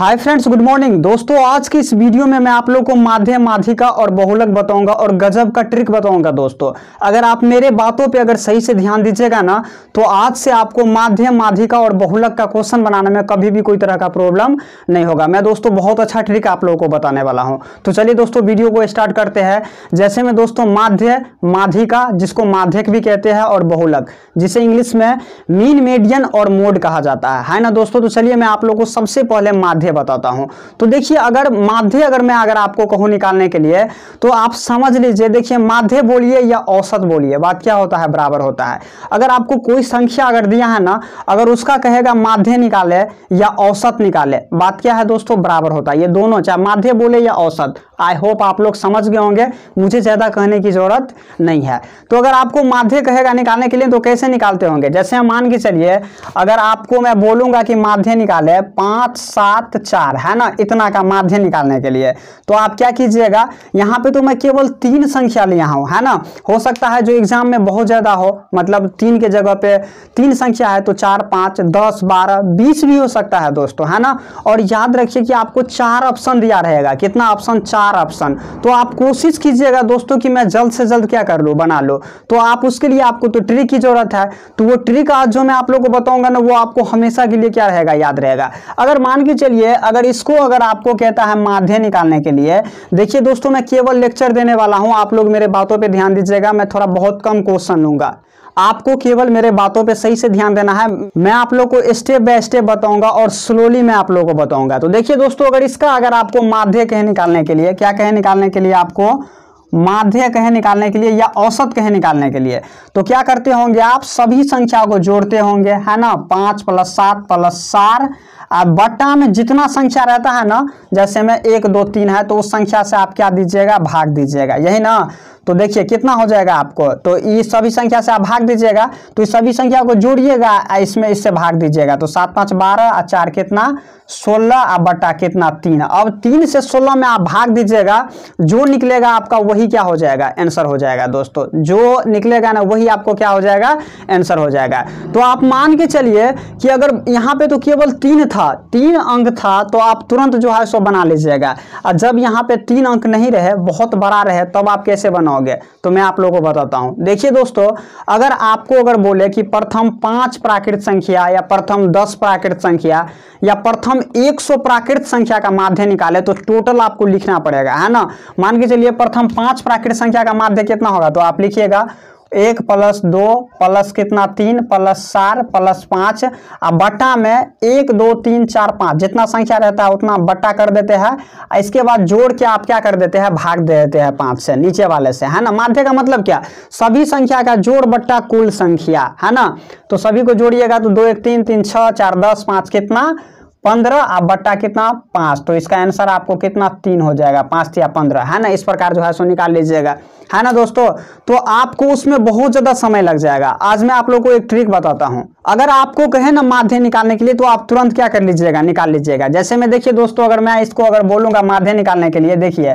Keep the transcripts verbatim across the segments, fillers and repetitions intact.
Hi friends, good morning दोस्तों। आज की इस वीडियो में मैं आप लोग को माध्य, माध्यिका और बहुलक बताऊंगा और गजब का ट्रिक बताऊंगा। दोस्तों अगर आप मेरे बातों पे अगर सही से ध्यान दीजिएगा ना, तो आज से आपको माध्य, माध्यिका और बहुलक का क्वेश्चन बनाने में कभी भी कोई तरह का प्रॉब्लम नहीं होगा। मैं दोस्तों बहुत अच्छा ट्रिक आप लोगों को बताने वाला हूं। तो चलिए दोस्तों वीडियो को स्टार्ट करते हैं। जैसे में दोस्तों माध्य, माध्यिका जिसको माध्यक भी कहते हैं और बहुलक जिसे इंग्लिश में मीन, मीडियन और मोड कहा जाता है है ना दोस्तों। तो चलिए मैं आप लोगों को सबसे पहले माध्य बताता हूं। तो देखिए अगर माध्य अगर मैं अगर आपको कहूं निकालने के लिए, तो आप समझ लीजिए, देखिए माध्य बोलिए या औसत बोलिए, बात क्या होता है, बराबर होता है। अगर आपको कोई संख्या अगर दिया है ना, अगर उसका कहेगा माध्य निकाले या औसत निकाले, बात क्या है दोस्तों, बराबर होता है। ये दोनों चाहे माध्य बोले या औसत, आई होप आप लोग समझ गए होंगे, मुझे ज्यादा कहने की जरूरत नहीं है। तो अगर आपको माध्य कहेगा निकालने के लिए तो कैसे निकालते होंगे, जैसे हम मान के चलिए अगर आपको मैं बोलूंगा कि माध्य निकाले पांच सात चार, है ना, इतना का माध्य निकालने के लिए, तो आप क्या कीजिएगा, यहाँ पे तो मैं केवल तीन संख्या लिया हूं, है ना। हो सकता है जो एग्जाम में बहुत ज्यादा हो, मतलब तीन के जगह पे तीन संख्या है तो चार, पांच, दस, बारह, बीस भी हो सकता है दोस्तों, है ना। और याद रखिए कि आपको चार ऑप्शन दिया रहेगा, कितना ऑप्शन, चार ऑप्शन। तो आप कोशिश कीजिएगा दोस्तों कि मैं जल्द से जल्द क्या कर लूं, बना लो। तो आप उसके लिए आपको तो ट्रिक की जरूरत है। तो वो ट्रिक आज जो मैं आप लोगों को बताऊंगा ना, वो आपको हमेशा के लिए क्या रहेगा, याद रहेगा। अगर मान के चलिए अगर इसको अगर आपको कहता है माध्य निकालने के लिए, देखिए दोस्तों मैं केवल लेक्चर देने वाला हूं, आप लोग मेरे बातों पे ध्यान दीजिएगा। मैं थोड़ा बहुत कम क्वेश्चन लूंगा, आपको केवल मेरे बातों पे सही से ध्यान देना है। मैं आप लोग को स्टेप बाय स्टेप बताऊंगा और स्लोली मैं आप लोगों को बताऊंगा। तो देखिए दोस्तों अगर इसका अगर आपको माध्य कहे निकालने के लिए, क्या कहे निकालने के लिए, आपको माध्य कहे निकालने के लिए या औसत कहे निकालने के लिए, तो क्या करते होंगे आप, सभी संख्या को जोड़ते होंगे, है ना। पांच प्लस सात प्लस चार, अब बट्टा में जितना संख्या रहता है ना, जैसे में एक दो तीन है तो उस संख्या से आप क्या दीजिएगा, भाग दीजिएगा, यही ना। तो देखिए कितना हो जाएगा आपको, तो ये सभी संख्या से आप भाग दीजिएगा, तो इस सभी संख्या को जोड़िएगा, इसमें इससे भाग दीजिएगा, तो सात पांच बारह और चार कितना, सोलह, और बट्टा कितना, तीन। अब तीन से सोलह में आप भाग दीजिएगा, जो निकलेगा आपका वही क्या हो जाएगा, आंसर हो जाएगा दोस्तों। जो निकलेगा ना वही आपको क्या हो जाएगा, आंसर हो जाएगा। तो आप मान के चलिए कि अगर यहाँ पे तो केवल तीन था, तीन अंक था, तो आप तुरंत जो है सो बना लीजिएगा। और जब यहाँ पे तीन अंक नहीं रहे, बहुत बड़ा रहे, तब आप कैसे बनाओगे, तो मैं आप लोगों को बताता हूं। देखिए दोस्तों अगर आपको अगर बोले कि प्रथम पांच प्राकृत संख्या या प्रथम दस प्राकृत संख्या या प्रथम एक सौ प्राकृत संख्या का माध्य निकाले, तो टोटल आपको लिखना पड़ेगा, है ना। मान के चलिए प्रथम पांच प्राकृत संख्या का माध्य कितना होगा, तो आप लिखिएगा एक प्लस दो प्लस कितना, तीन प्लस चार प्लस पाँच, अब बट्टा में एक दो तीन चार पाँच, जितना संख्या रहता है उतना बट्टा कर देते हैं। इसके बाद जोड़ के आप क्या कर देते हैं, भाग दे देते हैं पाँच से, नीचे वाले से, है ना। माध्य का मतलब क्या, सभी संख्या का जोड़ बट्टा कुल संख्या, है ना। तो सभी को जोड़िएगा तो दो एक तीन, तीन छः, चार दस, पाँच कितना, पंद्रह, आप बट्टा कितना, पांच। तो इसका आंसर आपको कितना, तीन हो जाएगा, पांच या पंद्रह, है ना। इस प्रकार जो है सो निकाल लीजिएगा, है ना दोस्तों। तो आपको उसमें बहुत ज्यादा समय लग जाएगा। आज मैं आप लोगों को एक ट्रिक बताता हूं। अगर आपको कहे ना माध्य निकालने के लिए, तो आप तुरंत क्या कर लीजिएगा, निकाल लीजिएगा। जैसे मैं देखिए दोस्तों अगर मैं इसको अगर बोलूंगा माध्य निकालने के लिए, देखिए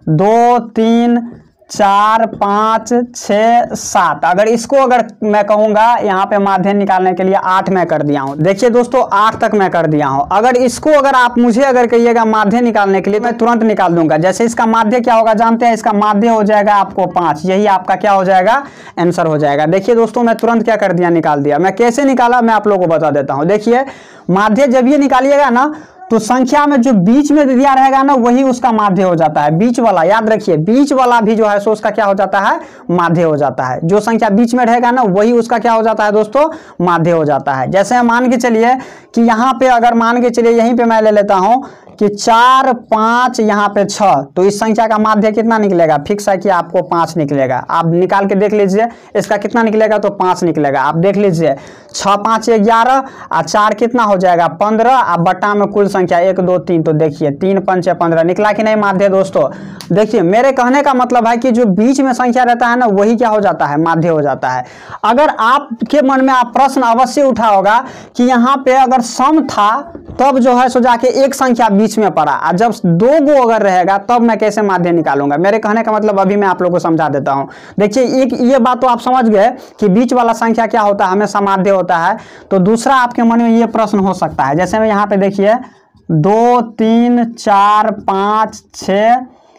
दो तीन चार पाँच छः सात, अगर इसको अगर मैं कहूंगा यहाँ पे माध्य निकालने के लिए, आठ मैं कर दिया हूँ। देखिए दोस्तों आठ तक मैं कर दिया हूँ। अगर इसको अगर आप मुझे अगर कहिएगा माध्य निकालने के लिए, मैं तुरंत निकाल दूंगा। जैसे इसका माध्य क्या होगा जानते हैं, इसका माध्य हो जाएगा आपको पाँच, यही आपका क्या हो जाएगा, आंसर हो जाएगा। देखिए दोस्तों मैं तुरंत क्या कर दिया, निकाल दिया। मैं कैसे निकाला मैं आप लोगों को बता देता हूँ। देखिए माध्य जब ये निकालिएगा ना, तो संख्या में जो बीच में दिया रहेगा ना, वही उसका माध्य हो जाता है। बीच वाला याद रखिए, बीच वाला भी जो है सो उसका क्या हो जाता है, माध्य हो जाता है। जो संख्या बीच में रहेगा ना, वही उसका क्या हो जाता है दोस्तों, माध्य हो जाता है। जैसे मान के चलिए कि यहाँ पे अगर मान के चलिए यहीं पे मैं ले लेता हूँ कि चार पाँच, यहाँ पे छः, तो इस संख्या का माध्य कितना निकलेगा, फिक्स है कि आपको पाँच निकलेगा। आप निकाल के देख लीजिए इसका कितना निकलेगा, तो पाँच निकलेगा। आप देख लीजिए छः पाँच ग्यारह, और चार कितना हो जाएगा, पंद्रह, और बट्टा में कुल संख्या एक दो तीन, तो देखिए तीन पंच पंद्रह, निकला कि नहीं माध्य दोस्तों। देखिए मेरे कहने का मतलब है कि जो बीच में संख्या रहता है ना, वही क्या हो जाता है, माध्य हो जाता है। अगर आपके मन में आप प्रश्न अवश्य उठा होगा कि यहाँ पे अगर सम था, तब जो है सो जाके एक संख्या बीच में पड़ा, और जब दो गो अगर रहेगा तब मैं कैसे माध्य निकालूंगा। मेरे कहने का मतलब अभी मैं आप लोगों को समझा देता हूं। देखिए एक ये बात तो आप समझ गए कि बीच वाला संख्या क्या होता है, हमेशा माध्य होता है। तो दूसरा आपके मन में ये प्रश्न हो सकता है, जैसे मैं यहाँ पे देखिए दो तीन चार पाँच छः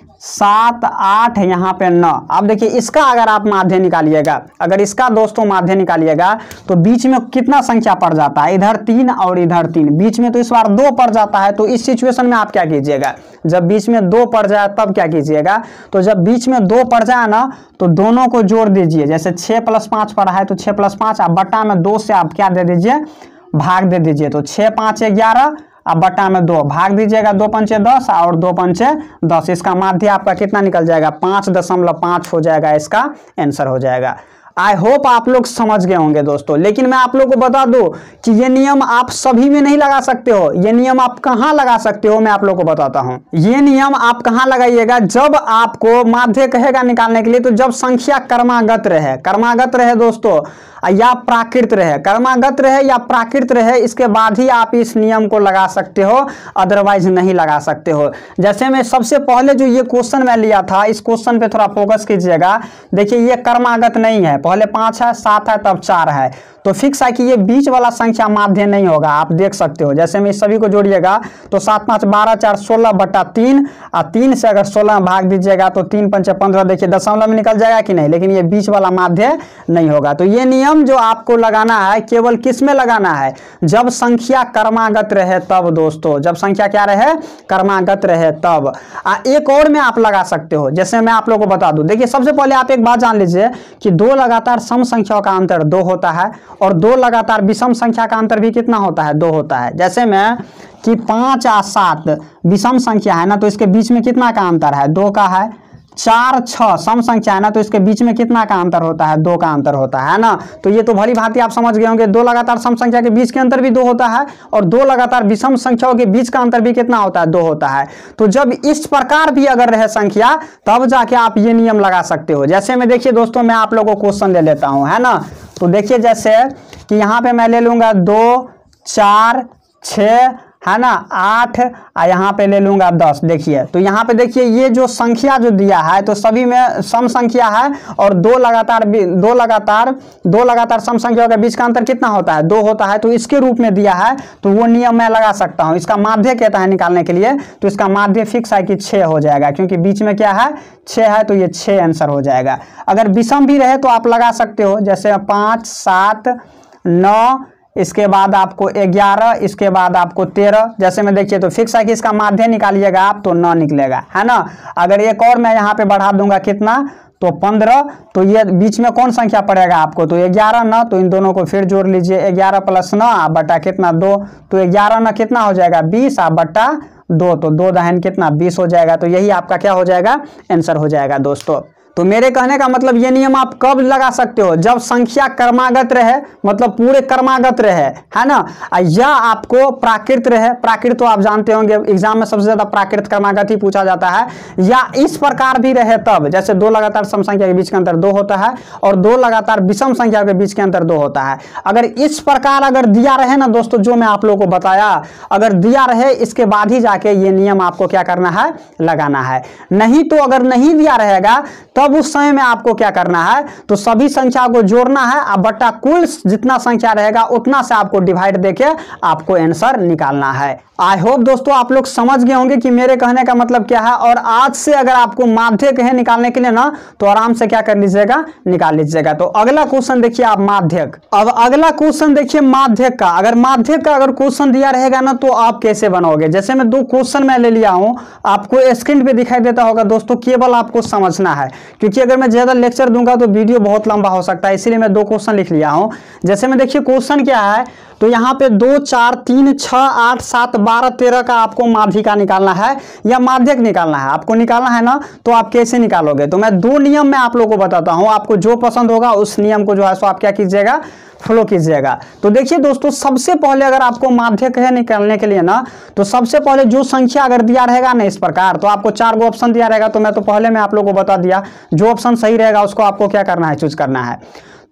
सात आठ, यहाँ पे नौ। अब देखिए इसका अगर आप माध्य निकालिएगा, अगर इसका दोस्तों माध्य निकालिएगा तो बीच में कितना संख्या पड़ जाता है, इधर तीन और इधर तीन, बीच में तो इस बार दो पड़ जाता है। तो इस सिचुएशन में आप क्या कीजिएगा, जब बीच में दो पड़ जाए तब क्या कीजिएगा, तो जब बीच में दो पड़ जाए ना तो दोनों को जोड़ दीजिए। जैसे छः प्लस पाँच पड़ा है तो छः प्लस पाँच, आप बट्टा में दो से आप क्या दे दीजिए, भाग दे दीजिए। तो छः पाँच ग्यारह, अब बट्टा में दो भाग दीजिएगा, दो पंचे दस और दो पंचे दस। इसका माध्य आपका कितना निकल जाएगा, पाँच दशमलव पाँच हो जाएगा, इसका आंसर हो जाएगा। आई होप आप लोग समझ गए होंगे दोस्तों। लेकिन मैं आप लोग को बता दूं कि ये नियम आप सभी में नहीं लगा सकते हो। ये नियम आप कहाँ लगा सकते हो, मैं आप लोग को बताता हूँ। ये नियम आप कहाँ लगाइएगा, जब आपको माध्य कहेगा निकालने के लिए, तो जब संख्या क्रमागत रहे, क्रमागत रहे दोस्तों, या प्राकृत रहे, क्रमागत रहे या प्राकृत रहे, इसके बाद ही आप इस नियम को लगा सकते हो, अदरवाइज नहीं लगा सकते हो। जैसे मैं सबसे पहले जो ये क्वेश्चन मैं लिया था, इस क्वेश्चन पे थोड़ा फोकस कीजिएगा। देखिए ये क्रमागत नहीं है, पहले पाँच है, सात है, तब चार है, तो फिक्स है कि ये बीच वाला संख्या माध्य नहीं होगा। आप देख सकते हो, जैसे में इस सभी को जोड़िएगा तो सात पाँच बारह, चार सोलह बट्टा तीन, और तीन से अगर सोलह भाग दीजिएगा तो तीन पंचे पंद्रह, देखिए दशमलव में निकल जाएगा कि नहीं, लेकिन ये बीच वाला माध्य नहीं होगा। तो ये नियम जो आपको लगाना है केवल किस में लगाना है, जब संख्या क्रमागत रहे तब दोस्तों, जब संख्या क्या रहे, क्रमागत रहे तब। आ, एक और में आप लगा सकते हो, जैसे मैं आप लोगों को बता दूं। देखिए सबसे पहले आप एक बात जान लीजिए कि दो लगातार सम संख्याओं का अंतर दो होता है, और दो लगातार विषम संख्या का अंतर भी कितना होता है, दो होता है। जैसे में कि पाँच और सात विषम संख्या है ना, तो इसके बीच में कितना का अंतर है, दो का है। चार छः सम संख्या है ना, तो इसके बीच में कितना का अंतर होता है, दो का अंतर होता है ना। तो ये तो भली भांति आप समझ गए होंगे, दो लगातार सम संख्या के बीच के अंतर भी दो होता है, और दो लगातार विषम संख्याओं के बीच का अंतर भी कितना होता है, दो होता है। तो जब इस प्रकार भी अगर रहे संख्या, तब जाके आप ये नियम लगा सकते हो। जैसे में देखिए दोस्तों, मैं आप लोगों को क्वेश्चन ले लेता हूँ, है ना। तो देखिए जैसे कि यहाँ पे मैं ले लूंगा दो चार छः, है ना, आठ, और यहाँ पे ले लूंगा दस। देखिए तो यहाँ पे देखिए ये जो संख्या जो दिया है तो सभी में सम संख्या है, और दो लगातार दो लगातार दो लगातार सम संख्याओं के बीच का अंतर कितना होता है, दो होता है। तो इसके रूप में दिया है, तो वो नियम मैं लगा सकता हूँ। इसका माध्य कहता है निकालने के लिए, तो इसका माध्य फिक्स है कि छः हो जाएगा, क्योंकि बीच में क्या है, छः है, तो ये छः आंसर हो जाएगा। अगर विषम भी रहे तो आप लगा सकते हो, जैसे पाँच सात नौ, इसके बाद आपको ग्यारह, इसके बाद आपको तेरह। जैसे में देखिए तो फिक्स है कि इसका माध्य निकालिएगा आप तो नौ निकलेगा, है ना। अगर एक और मैं यहाँ पे बढ़ा दूंगा कितना, तो पंद्रह, तो ये बीच में कौन संख्या पड़ेगा आपको, तो ग्यारह नौ, तो इन दोनों को फिर जोड़ लीजिए, ग्यारह प्लस नौ बटा कितना दो, तो ग्यारह नौ कितना हो जाएगा, बीस, आ बटा दो, तो दो दहन कितना, बीस हो जाएगा। तो यही आपका क्या हो जाएगा, आंसर हो जाएगा दोस्तों। तो मेरे कहने का मतलब ये नियम आप कब लगा सकते हो, जब संख्या क्रमागत रहे, मतलब पूरे क्रमागत रहे, है ना, या आपको प्राकृत रहे। प्राकृत तो आप जानते होंगे, एग्जाम में सबसे ज्यादा प्राकृत क्रमागत ही पूछा जाता है। या इस प्रकार भी रहे तब, जैसे दो लगातार सम संख्या के बीच के अंतर दो होता है, और दो लगातार विषम संख्या के बीच के अंतर दो होता है। अगर इस प्रकार अगर दिया रहे ना दोस्तों, जो मैं आप लोगों को बताया, अगर दिया रहे, इसके बाद ही जाके ये नियम आपको क्या करना है, लगाना है। नहीं तो अगर नहीं दिया रहेगा तब उस समय में आपको क्या करना है, तो सभी संख्या को जोड़ना है, अब बट्टा कुल जितना संख्या रहेगा उतना से आपको डिवाइड देके आपको आंसर निकालना है। आई होप दोस्तों आप लोग समझ गए होंगे कि मेरे कहने का मतलब क्या है। और आज से अगर आपको माध्य कहे निकालने के लिए ना, तो आराम से क्या कर लीजिएगा, निकाल लीजिएगा। तो अगला क्वेश्चन देखिए आप, माध्यक। अब अगला क्वेश्चन देखिए माध्यक का। अगर माध्यक का अगर क्वेश्चन दिया रहेगा ना, तो आप कैसे बनाओगे। जैसे मैं दो क्वेश्चन मैं ले लिया हूं, आपको स्क्रीन पे दिखाई देता होगा दोस्तों, केवल आपको समझना है, क्योंकि अगर मैं ज्यादा लेक्चर दूंगा तो वीडियो बहुत लंबा हो सकता है, इसीलिए मैं दो क्वेश्चन लिख लिया हूं। जैसे में देखिए क्वेश्चन क्या है, तो यहाँ पे दो चार तीन छः आठ सात बारह तेरह का आपको माध्यिका निकालना है या माध्यक निकालना है, आपको निकालना है ना। तो आप कैसे निकालोगे, तो मैं दो नियम में आप लोगों को बताता हूँ, आपको जो पसंद होगा उस नियम को जो है सो आप क्या कीजिएगा, फॉलो कीजिएगा। तो देखिए दोस्तों, सबसे पहले अगर आपको माध्यक है निकालने के लिए ना, तो सबसे पहले जो संख्या अगर दिया रहेगा ना इस प्रकार, तो आपको चार गो ऑप्शन दिया रहेगा। तो मैं तो पहले मैं आप लोगों को बता दिया, जो ऑप्शन सही रहेगा उसको आपको क्या करना है, चूज करना है।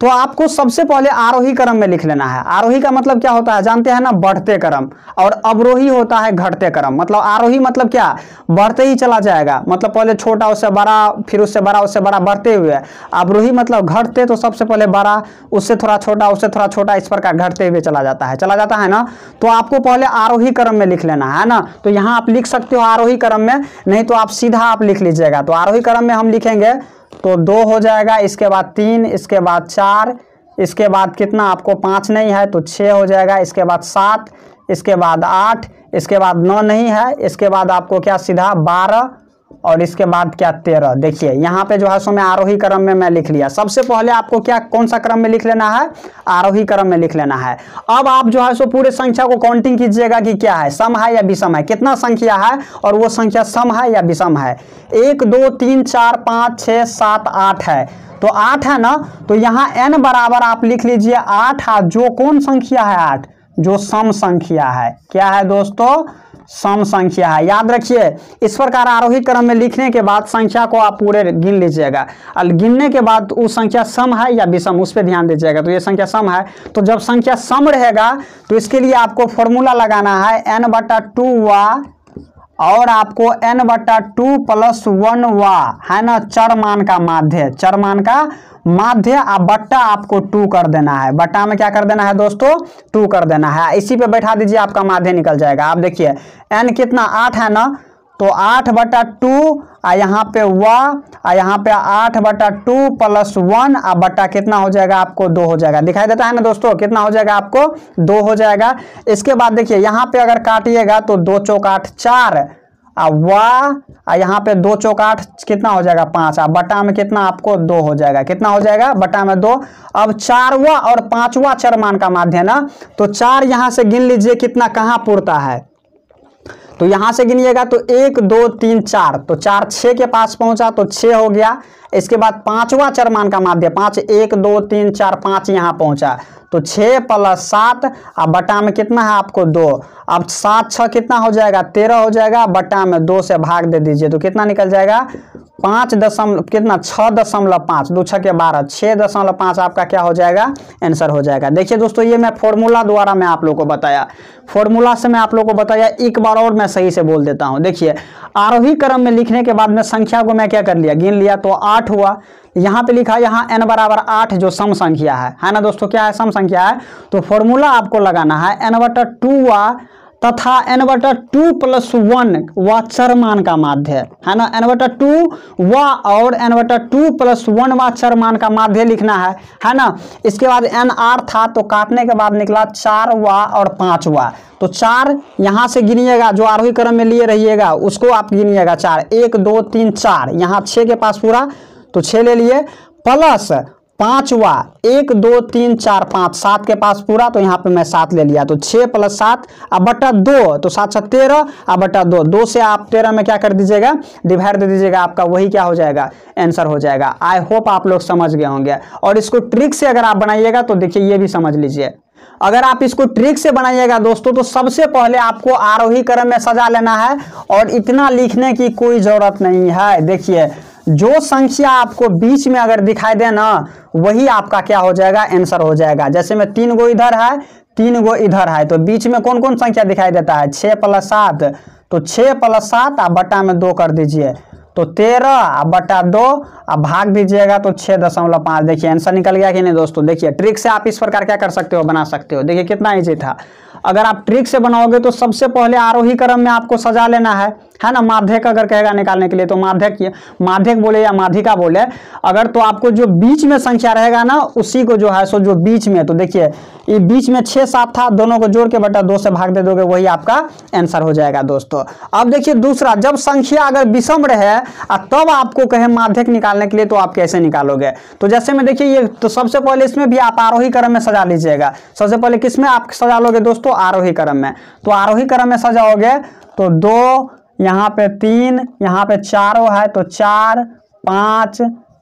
तो आपको सबसे पहले आरोही क्रम में लिख लेना है। आरोही का मतलब क्या होता है जानते हैं ना, बढ़ते क्रम, और अवरोही होता है घटते क्रम। मतलब आरोही मतलब क्या, बढ़ते ही चला जाएगा, मतलब पहले छोटा उससे बड़ा, फिर उससे बड़ा उससे बड़ा बढ़ते हुए। अवरोही मतलब घटते, तो सबसे पहले बड़ा, उससे थोड़ा छोटा, उससे थोड़ा छोटा, इस प्रकार घटते हुए चला जाता है चला जाता है ना। तो आपको पहले आरोही क्रम में लिख लेना है ना। तो यहाँ आप लिख सकते हो आरोही क्रम में, नहीं तो आप सीधा आप लिख लीजिएगा। तो आरोही क्रम में हम लिखेंगे तो दो हो जाएगा, इसके बाद तीन, इसके बाद चार, इसके बाद कितना आपको पाँच नहीं है तो छः हो जाएगा, इसके बाद सात, इसके बाद आठ, इसके बाद नौ नहीं है, इसके बाद आपको क्या सीधा बारह, और इसके बाद क्या तेरह। देखिए यहाँ पे जो है सो मैं आरोही क्रम में मैं लिख लिया। सबसे पहले आपको क्या कौन सा क्रम में लिख लेना है, आरोही क्रम में लिख लेना है। अब आप जो है सो पूरे संख्या को काउंटिंग कीजिएगा कि क्या है, सम है या विषम है, कितना संख्या है और वो संख्या सम है या विषम है। एक दो तीन चार पाँच छः सात आठ है, तो आठ है ना, तो यहाँ n बराबर आप लिख लीजिए आठ। जो कौन संख्या है, आठ जो सम संख्या है। क्या है दोस्तों, सम संख्या है। याद रखिए, इस प्रकार आरोही क्रम में लिखने के बाद संख्या को आप पूरे गिन लीजिएगा, और गिनने के बाद वो संख्या सम है या विषम उस पर ध्यान दीजिएगा। तो ये संख्या सम है, तो जब संख्या सम रहेगा तो इसके लिए आपको फॉर्मूला लगाना है एन बटा टू वा, और आपको n बटा टू प्लस वन वा, है ना, चर मान का माध्य, चर मान का माध्य, आप बट्टा आपको टू कर देना है। बट्टा में क्या कर देना है दोस्तों, टू कर देना है। इसी पे बैठा दीजिए, आपका माध्य निकल जाएगा। आप देखिए n कितना, आठ है ना, तो आठ बटा टू, आ यहाँ पे वा, आ यहाँ पे आठ बटा टू प्लस वन, आ बटा कितना हो जाएगा आपको, दो हो जाएगा। दिखाई देता है ना दोस्तों, कितना हो जाएगा आपको, दो हो जाएगा। इसके बाद देखिए यहाँ पे अगर काटिएगा तो दो चौक आठ चार, आ वा, आ यहाँ पे दो चौक आठ कितना हो जाएगा, पाँच, आ बटा में कितना आपको दो हो जाएगा। कितना हो जाएगा, बटा में दो। अब चारवा और पांचवा चर मान का माध्य ना, तो चार यहाँ से गिन लीजिए कितना कहाँ पुरता है, तो यहां से गिनिएगा तो एक दो तीन चार, तो चार छः के पास पहुंचा तो छः हो गया। इसके बाद पांचवा चर मान का माध्य पाँच, एक दो तीन चार पाँच यहाँ पहुंचा, तो छः प्लस सात, अब बटा में कितना है आपको दो। अब सात छः कितना हो जाएगा, तेरह हो जाएगा, बटा में दो से भाग दे दीजिए तो कितना निकल जाएगा, पाँच दशमलव कितना, छः दशमलव पाँच, दो छः के बारह, छः दशमलव पाँच आपका क्या हो जाएगा, आंसर हो जाएगा। देखिए दोस्तों, ये मैं फॉर्मूला द्वारा मैं आप लोग को बताया, फॉर्मूला से मैं आप लोग को बताया। एक बार और मैं सही से बोल देता हूँ। देखिए आरोही क्रम में लिखने के बाद में संख्या को मैं क्या कर लिया, गिन लिया, तो आठ हुआ। यहाँ पे लिखा, यहाँ n बराबर आठ जो सम संख्या है है ना दोस्तों, क्या है, सम संख्या है। तो फॉर्मूला आपको लगाना है n बटा टू वा तथा n बटा टू प्लस वन व चर मान का माध्य, है ना, n बटा टू व और n बटा टू प्लस वन व चर मान का माध्य लिखना है, है ना। इसके बाद n आर था, तो काटने के बाद निकला चार व और पाँच व, तो चार यहाँ से गिनिएगा, जो आरोही क्रम में लिए रहिएगा उसको आप गिनिएगा। चार, एक दो तीन चार, यहाँ छः के पास पूरा तो छः ले लिए, प्लस पांचवा, एक दो तीन चार पाँच, सात के पास पूरा तो यहाँ पे मैं सात ले लिया, तो छः प्लस सात, अब बटा दो, तो सात सात तेरह, अब बटा दो, दो से आप तेरह में क्या कर दीजिएगा, डिवाइड दे दीजिएगा, आपका वही क्या हो जाएगा, आंसर हो जाएगा। आई होप आप लोग समझ गए होंगे। और इसको ट्रिक से अगर आप बनाइएगा तो देखिए ये भी समझ लीजिए, अगर आप इसको ट्रिक से बनाइएगा दोस्तों तो सबसे पहले आपको आरोही क्रम में सजा लेना है, और इतना लिखने की कोई जरूरत नहीं है। देखिए जो संख्या आपको बीच में अगर दिखाई दे ना, वही आपका क्या हो जाएगा, आंसर हो जाएगा। जैसे में तीन गो इधर है, तीन गो इधर है, तो बीच में कौन कौन संख्या दिखाई देता है, छः प्लस सात, तो छः प्लस सात आप बटा में दो कर दीजिए, तो तेरह, आप बटा दो, आप भाग दीजिएगा तो छः दशमलव पाँच। देखिए आंसर निकल गया कि नहीं दोस्तों। देखिए ट्रिक से आप इस प्रकार क्या कर सकते हो, बना सकते हो। देखिए कितना ईजी था। अगर आप ट्रिक से बनाओगे तो सबसे पहले आरोही क्रम में आपको सजा लेना है, है ना। माध्यक अगर कहेगा निकालने के लिए तो माध्यक माध्यक बोले या माध्यिका बोले, अगर तो आपको जो बीच में संख्या रहेगा ना, उसी को जो है सो जो बीच में, तो देखिए ये बीच में छः सात था, दोनों को जोड़ के बटा दो से भाग दे दोगे, वही आपका आंसर हो जाएगा दोस्तों। अब देखिए दूसरा, जब संख्या अगर विषम रहे तब आपको कहे माध्यक निकालने के लिए, तो आप कैसे निकालोगे। तो जैसे में देखिए ये, तो सबसे पहले इसमें भी आप आरोही क्रम में सजा लीजिएगा। सबसे पहले किसमें आप सजा लोगे दोस्तों, आरोही क्रम में। तो आरोही क्रम में सजाओगे तो दो, यहाँ पे तीन, यहाँ पे चारों है, तो चार पाँच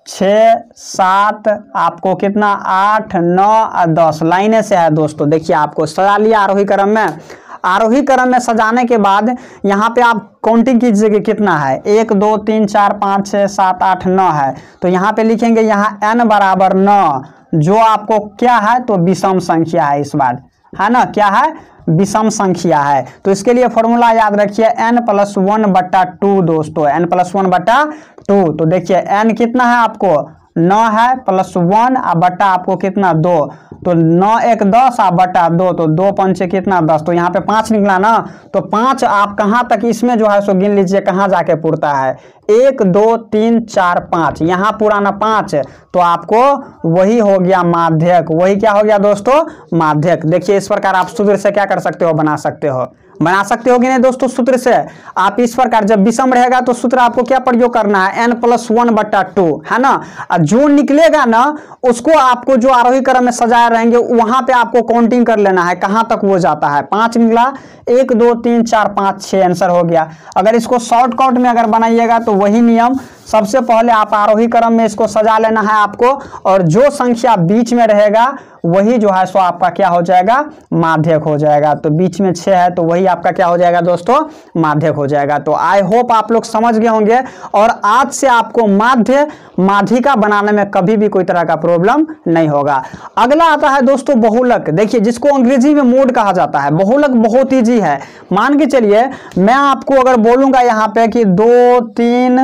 छः सात, आपको कितना आठ नौ और दस लाइने से है दोस्तों। देखिए आपको सजा लिया आरोही क्रम में। आरोही क्रम में सजाने के बाद यहाँ पे आप काउंटिंग कीजिए कि कितना है, एक दो तीन चार पाँच छः सात आठ नौ है, तो यहाँ पे लिखेंगे यहाँ n बराबर नौ, जो आपको क्या है तो विषम संख्या है इस बार, है ना, क्या है, विषम संख्या है। तो इसके लिए फॉर्मूला याद रखिए एन प्लस वन बट्टा टू दोस्तों, एन प्लस वन बट्टा टू। तो देखिए एन कितना है आपको, नौ है, प्लस वन आ बट्टा आपको कितना, दो। तो नौ एक दस आ बट्टा दो, तो दो पंचे कितना, दस। तो यहाँ पे पाँच निकला ना, तो पाँच आप कहाँ तक इसमें जो है सो गिन लीजिए कहाँ जाके पुरता है, एक दो तीन चार पाँच, यहाँ पुराना पाँच, तो आपको वही हो गया माध्यक। वही क्या हो गया दोस्तों, माध्यक। देखिए इस प्रकार आप सूत्र से क्या कर सकते हो, बना सकते हो, बना सकते हो कि नहीं दोस्तों। सूत्र से आप इस प्रकार, जब विषम रहेगा तो सूत्र आपको क्या प्रयोग करना है, एन प्लस वन बट्टा टू, है ना। जो निकलेगा ना उसको आपको जो आरोही क्रम में सजाए रहेंगे वहां पे आपको काउंटिंग कर लेना है कहां तक वो जाता है। पांच निकला, एक दो तीन चार पांच छह आंसर हो गया। अगर इसको शॉर्टकट में अगर बनाइएगा तो वही नियम, सबसे पहले आप आरोही क्रम में इसको सजा लेना है आपको, और जो संख्या बीच में रहेगा वही जो है सो आपका क्या हो जाएगा, माध्यक हो जाएगा। तो बीच में छह है तो वही आपका क्या हो जाएगा दोस्तों, माध्यक हो जाएगा। तो आई होप आप लोग समझ गए होंगे, और आज से आपको माध्य माध्यिका बनाने में कभी भी कोई तरह का प्रॉब्लम नहीं होगा। अगला आता है दोस्तों बहुलक। देखिए जिसको अंग्रेजी में मोड कहा जाता है, बहुलक बहुत ईजी है। मान के चलिए मैं आपको अगर बोलूंगा यहाँ पे कि दो तीन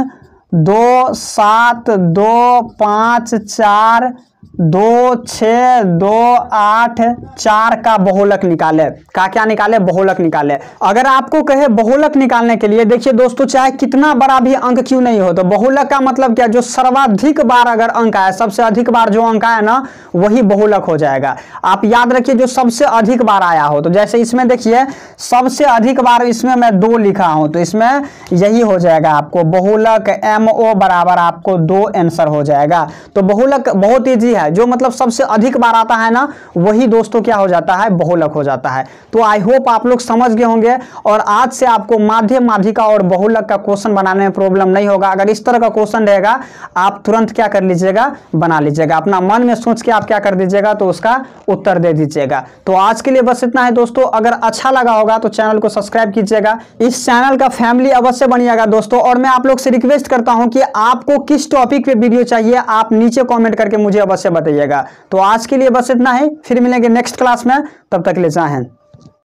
दो सात दो पाँच चार दो छः दो आठ चार का बहुलक निकाले, का क्या निकाले, बहुलक निकाले। अगर आपको कहे बहुलक निकालने के लिए, देखिए दोस्तों चाहे कितना बड़ा भी अंक क्यों नहीं हो, तो बहुलक का मतलब क्या, जो सर्वाधिक बार अगर अंक आए, सबसे अधिक बार जो अंक आए ना वही बहुलक हो जाएगा। आप याद रखिए जो सबसे अधिक बार आया हो, तो जैसे इसमें देखिए सबसे अधिक बार इसमें मैं दो लिखा हूं, तो इसमें यही हो जाएगा आपको बहुलक, एम ओ बराबर आपको दो आंसर हो जाएगा। तो बहुलक बहुत ईजी है, जो मतलब सबसे अधिक बार आता है ना वही दोस्तों क्या हो जाता है, बहुलक हो जाता है। तो आई होप आप लोग समझ गए होंगे, और आज से आपको माध्य माध्यिका और बहुलक का क्वेश्चन बनाने में प्रॉब्लम नहीं होगा। अगर इस तरह का क्वेश्चन रहेगा आप तुरंत क्या कर लीजिएगा, बना लीजिएगा, अपना मन में सोच के आप क्या कर दीजिएगा तो उसका उत्तर दे दीजिएगा। तो आज के लिए बस इतना है दोस्तों। अगर अच्छा लगा होगा तो चैनल को सब्सक्राइब कीजिएगा, इस चैनल का फैमिली अवश्य बनिएगा दोस्तों। और मैं आप लोग से रिक्वेस्ट करता हूं कि आपको किस टॉपिक पे वीडियो चाहिए आप नीचे कमेंट करके मुझे अवश्य बताइएगा। तो आज के लिए बस इतना ही, फिर मिलेंगे नेक्स्ट क्लास में, तब तक ले जय हिंद।